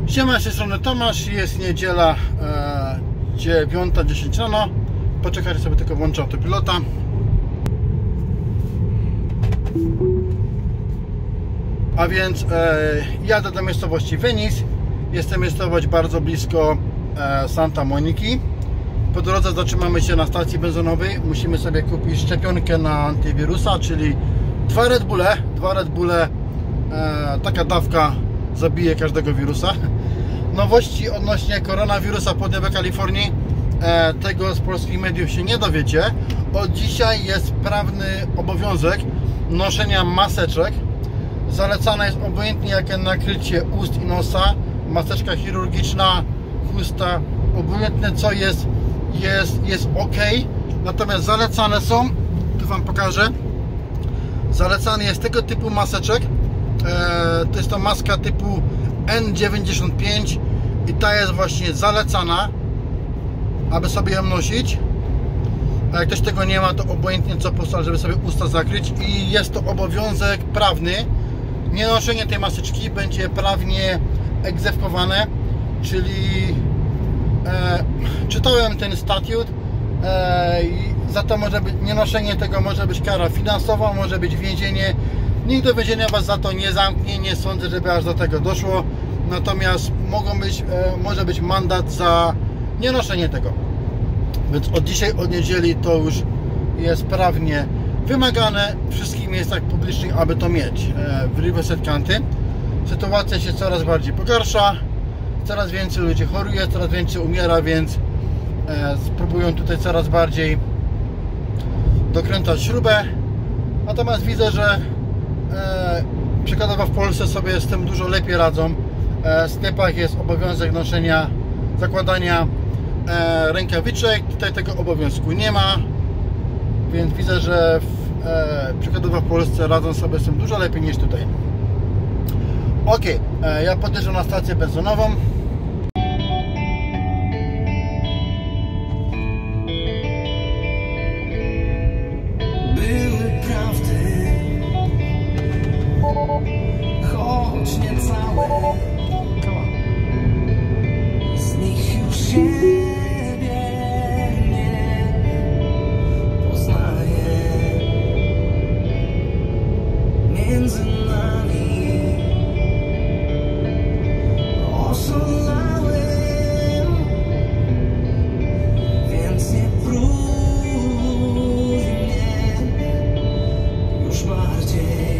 Siema, z tej strony Tomasz, jest niedziela 9:10 rano. Poczekajcie, sobie tylko włączę autopilota. A więc jadę do miejscowości Venice. Jest to miejscowość bardzo blisko Santa Moniki. Po drodze zatrzymamy się na stacji benzynowej. Musimy sobie kupić szczepionkę na antywirusa, czyli dwa Red Bulle. Taka dawka zabije każdego wirusa. Nowości odnośnie koronawirusa w Kalifornii, tego z polskich mediów się nie dowiecie. Od dzisiaj jest prawny obowiązek noszenia maseczek. Zalecane jest obojętnie jakie nakrycie ust i nosa, maseczka chirurgiczna, chusta, obojętne co jest ok. Natomiast zalecane są, tu wam pokażę, zalecany jest tego typu maseczek. To jest to maska typu N95 i ta jest właśnie zalecana, aby sobie ją nosić. A jak ktoś tego nie ma, to obojętnie co postal, żeby sobie usta zakryć, i jest to obowiązek prawny. Nienoszenie tej maseczki będzie prawnie egzekwowane, czyli czytałem ten statut, za to może być, nienoszenie tego może być kara finansowa, może być więzienie. Nikt do więzienia was za to nie zamknie, nie sądzę, żeby aż do tego doszło. Natomiast może być mandat za nienoszenie tego. Więc od dzisiaj, od niedzieli to już jest prawnie wymagane w wszystkich miejscach publicznych, aby to mieć. W Riverside County sytuacja się coraz bardziej pogarsza, coraz więcej ludzi choruje, coraz więcej umiera, więc spróbują tutaj coraz bardziej dokręcać śrubę. Natomiast widzę, że przykładowo w Polsce sobie z tym dużo lepiej radzą. W sklepach jest obowiązek noszenia, zakładania rękawiczek. Tutaj tego obowiązku nie ma, więc widzę, że przykładowo w Polsce radzą sobie z tym dużo lepiej niż tutaj. Ok, ja podjeżdżam na stację benzynową. Choć nie całe, z nich już siebie nie poznaję. Między nami oszalałem, więc nie próbuj mnie już bardziej.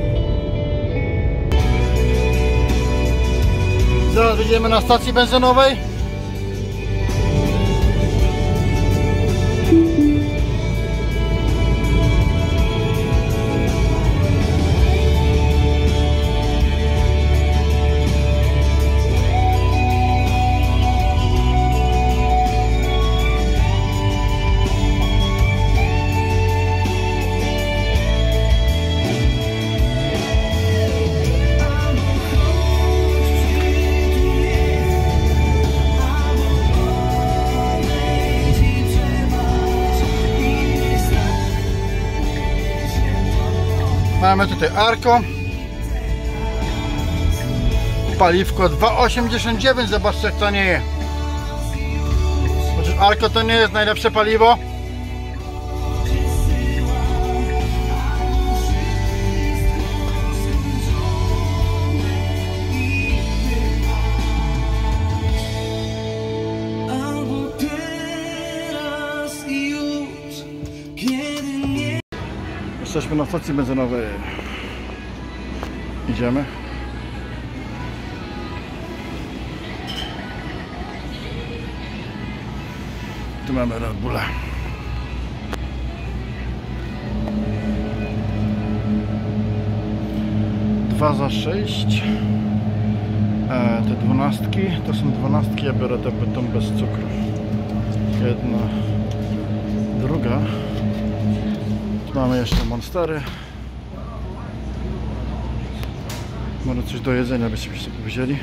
Zaraz będziemy na stacji benzynowej. Mamy tutaj Arko, paliwko 2,89, zobaczcie jak to nie jest. Chociaż Arko to nie jest najlepsze paliwo. Jesteśmy na stacji benzynowej. Idziemy. Tu mamy Red Bulla. Dwa za 6. Te 12 to są 12. Ja biorę tą bez cukru. Jedna, druga. Mamy jeszcze Monstery. Może coś do jedzenia byśmy sobie wzięli.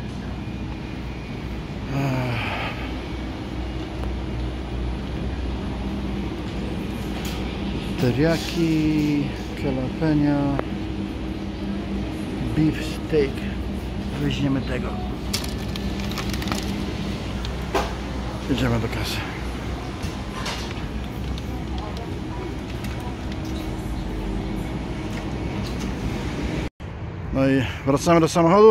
Teriyaki, jalapeno, beef steak. Weźmiemy tego. Jedziemy do kasy. No i wracamy do samochodu.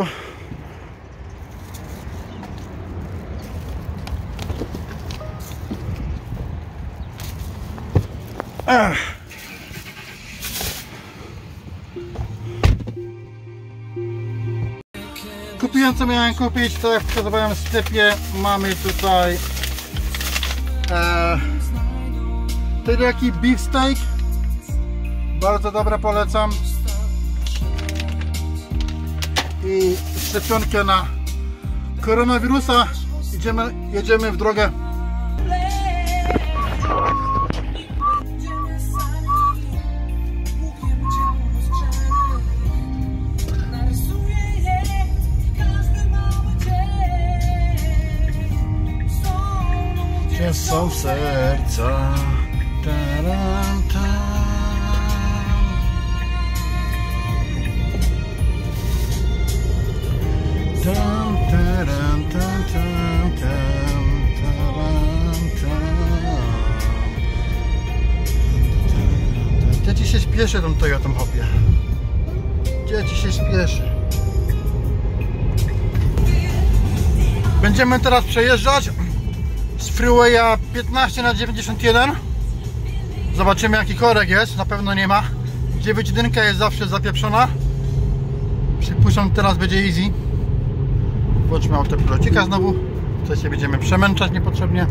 Kupiłem co miałem kupić, to jak pokazywałem w sklepie. Mamy tutaj teriyaki beef steak, bardzo dobre, polecam, i szczepionkę na koronawirusa. Jedziemy w drogę. Gdzie są serca? Taram, tam. Tam, taram, tam, tam, tam, taram, tam. Gdzie ci się śpieszy tą Toyotą, hopie? Gdzie ci się śpieszy? Będziemy teraz przejeżdżać z freewaya 15/91. Zobaczymy, jaki korek jest. Na pewno nie ma. 9.1 jest zawsze zapieprzona. Przypuszczam, teraz będzie easy. Włączmy autopilocika znowu. Tutaj się będziemy przemęczać niepotrzebnie.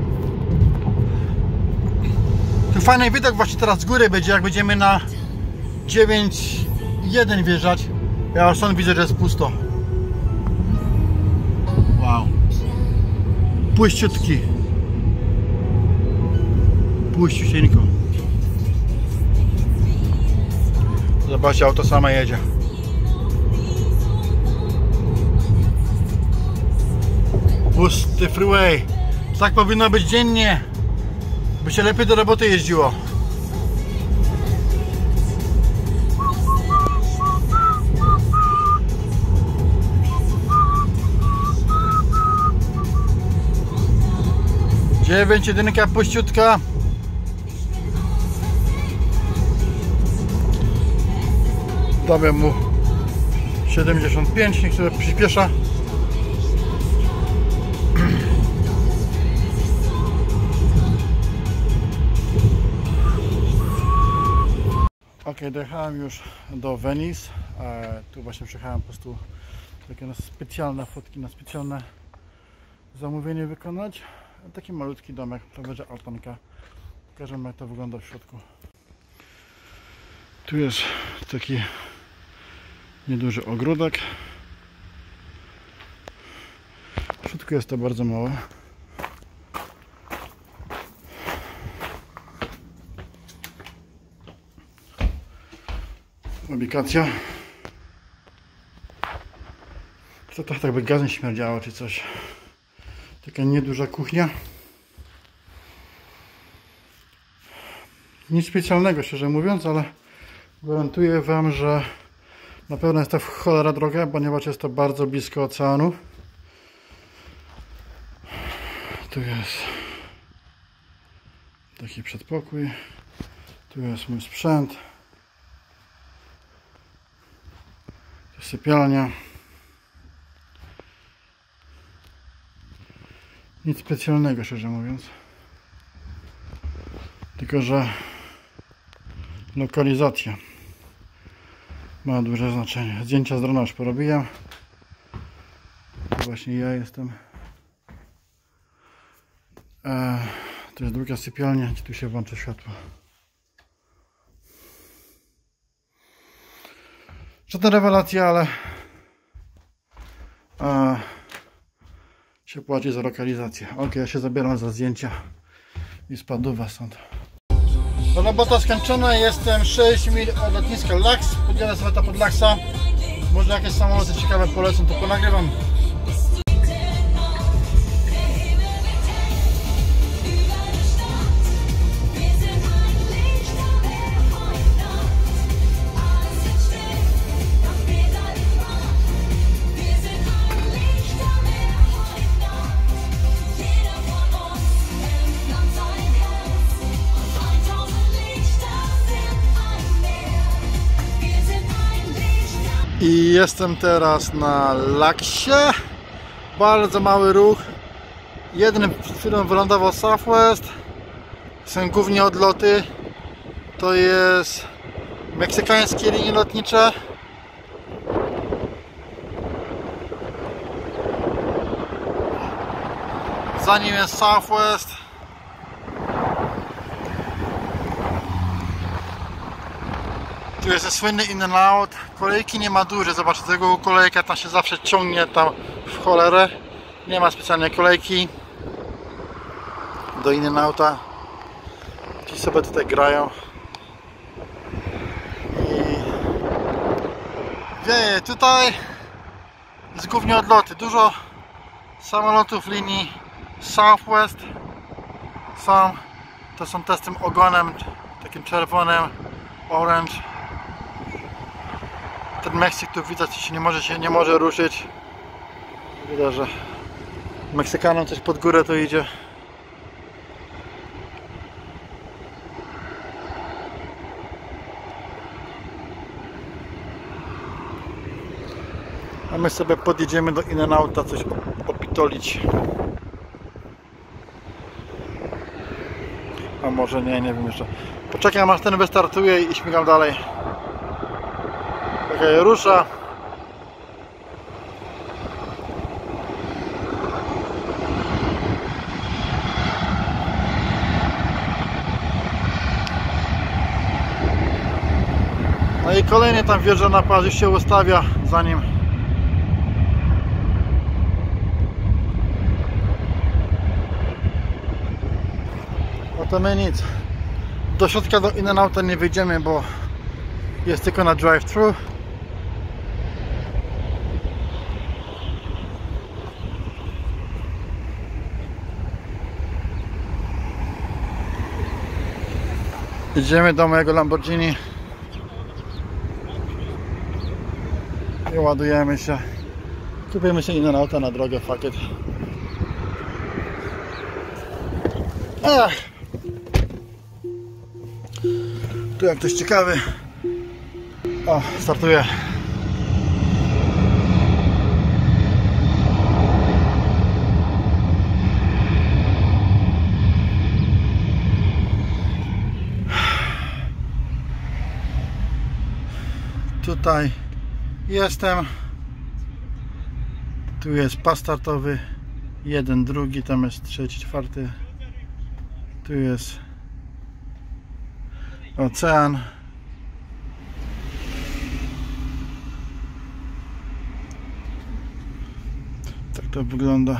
Tu fajny widok właśnie teraz z góry będzie, jak będziemy na 9.1 wjeżdżać. Ja już stąd widzę, że jest pusto. Wow. Puściutki. Puściusieńko. Zobaczcie, auto same jedzie. Pusty freeway. Tak powinno być dziennie, by się lepiej do roboty jeździło. Dziewięć jedynka puściutka. Damy mu 75, niech sobie przyspiesza. Ok, dojechałem już do Venice. Tu właśnie przyjechałem po prostu takie specjalne fotki, na specjalne zamówienie wykonać. Taki malutki domek, prawie że altanka. Pokażę, jak to wygląda w środku. Tu jest taki nieduży ogródek. W środku jest to bardzo małe. Ubikacja. To tak by gazem śmierdziało czy coś. Taka nieduża kuchnia. Nic specjalnego, szczerze mówiąc, ale gwarantuję wam, że na pewno jest to w cholera droga, ponieważ jest to bardzo blisko oceanu. Tu jest taki przedpokój. Tu jest mój sprzęt. Tu jest sypialnia. Nic specjalnego, szczerze mówiąc. Tylko że lokalizacja ma duże znaczenie. Zdjęcia z drona już porobiłem. Tu właśnie ja jestem. To jest druga sypialnia, gdzie tu się włącza światło. Żadna rewelacja, ale się płaci za lokalizację. Ok, ja się zabieram za zdjęcia i spadł stąd. Robota skończona, jestem 6 mil od lotniska Lax. Podzielę sobie to pod Laxa. Może jakieś samoloty ciekawe polecą, to ponagrywam. Jestem teraz na Laksie. Bardzo mały ruch. Jeden film wylądował Southwest. Są głównie odloty. To jest meksykańskie linie lotnicze. Za nim jest Southwest. Tu jest słynny in and out. Kolejki nie ma duże. Zobaczcie, tego kolejka tam się zawsze ciągnie tam w cholerę. Nie ma specjalnej kolejki do in and outa. Ci sobie tutaj grają. I wieje. Tutaj jest głównie odloty. Dużo samolotów linii Southwest są. To są te z tym ogonem takim czerwonym, orange. Ten Meksyk tu widać się nie może ruszyć. Widać, że Meksykanom coś pod górę to idzie. A my sobie podjedziemy do in and outa coś opitolić. A może nie wiem jeszcze. Poczekam aż ten wystartuje i śmigam dalej. Okej, rusza. No i kolejny tam wjeżdża na pas, już się ustawia za nim. No to my nic. Do środka do in and outa nie wyjdziemy, bo jest tylko na drive-thru. Idziemy do mojego Lamborghini i ładujemy się. Kupimy się in and outa na drogę, fuck it. Tu jak ktoś ciekawy, o, startuje. Tutaj jestem. Tu jest pas startowy. Jeden, drugi, tam jest trzeci, czwarty. Tu jest ocean. Tak to wygląda.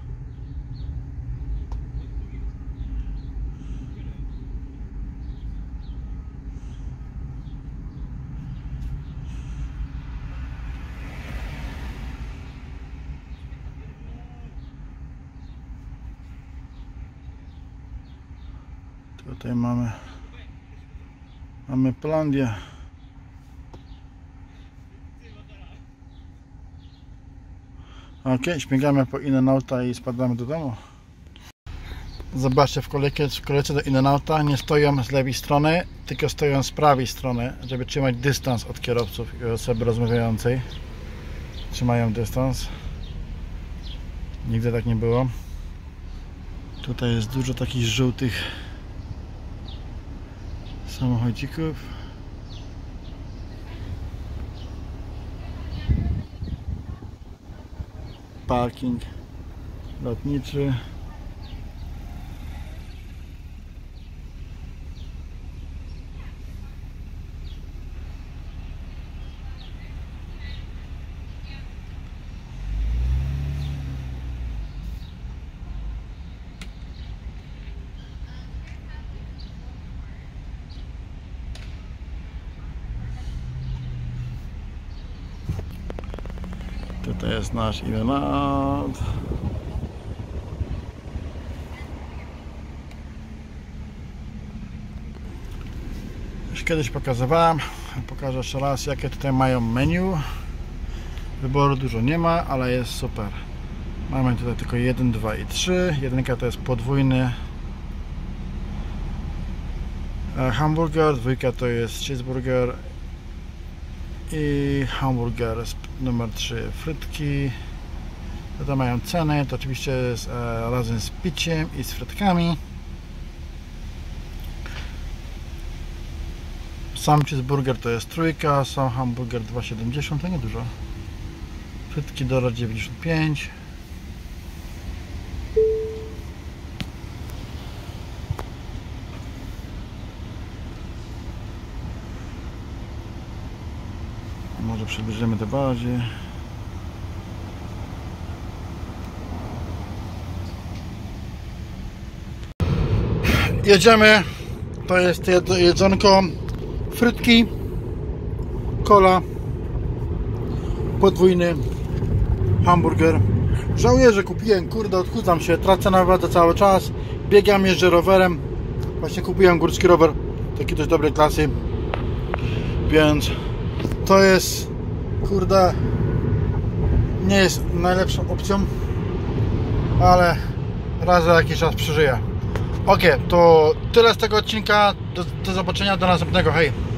Tutaj mamy Polandię. Ok, śmigamy po in and outa i spadamy do domu. Zobaczcie, w kolejce do in and outa nie stoją z lewej strony, tylko stoją z prawej strony, żeby trzymać dystans od kierowców i osoby rozmawiającej. Trzymają dystans. Nigdy tak nie było. Tutaj jest dużo takich żółtych samochodzików. Parking lotniczy. Tutaj jest nasz in and out. Już kiedyś pokazywałem, pokażę jeszcze raz, jakie tutaj mają menu. Wyboru dużo nie ma, ale jest super. Mamy tutaj tylko 1, 2 i 3. Jedynka to jest podwójny hamburger, dwójka to jest cheeseburger i hamburger numer 3, frytki. To mają cenę, to oczywiście jest razem z piciem i z frytkami. Sam cheeseburger to jest 3, sam hamburger 2,70, to nie dużo. Frytki $1,95. Może przybliżymy to bardziej. Jedziemy. To jest jedzonko. Frytki, cola, podwójny hamburger. Żałuję, że kupiłem, kurde, odchudzam się, tracę na wadze cały czas. Biegam, jeżdżę rowerem. Właśnie kupiłem górski rower, taki dość dobrej klasy. Więc to jest, kurde, nie jest najlepszą opcją, ale raz za jakiś czas przeżyję. Ok, to tyle z tego odcinka. Do zobaczenia, do następnego, hej!